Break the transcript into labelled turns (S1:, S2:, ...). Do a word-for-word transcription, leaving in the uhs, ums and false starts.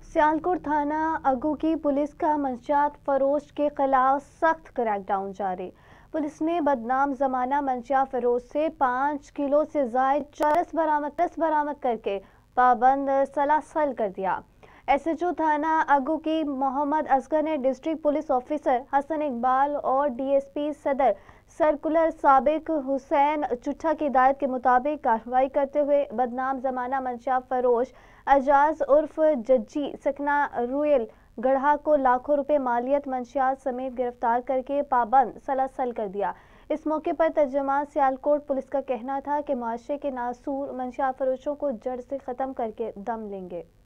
S1: सियालकोट थाना अगू की पुलिस का मंशियात फरोश के खिलाफ सख्त क्रैकडाउन जारी। पुलिस ने बदनाम जमाना मंशियात फरोश से पाँच किलो से जायद चरस बरामद बरामद करके पाबंद सलासल कर दिया। एसएचओ थाना अगू की मोहम्मद असगर ने district police officer Hasan Iqbal और डीएसपी सदर सर्कुलर साबिक हुसैन चुट्ठा की हिदायत के मुताबिक कार्रवाई करते हुए बदनाम जमाना मंशियात फरोश अजाज उर्फ जज्जी सकना रुएल गढ़ा को लाखों रुपए मालियत मंशियात समेत गिरफ्तार करके पाबंद सलासल कर दिया। इस मौके पर तर्जुमान सियालकोट पुलिस का कहना था कि माशरे के नासूर मंशियात फरोशों को जड़ से खत्म करके दम लेंगे।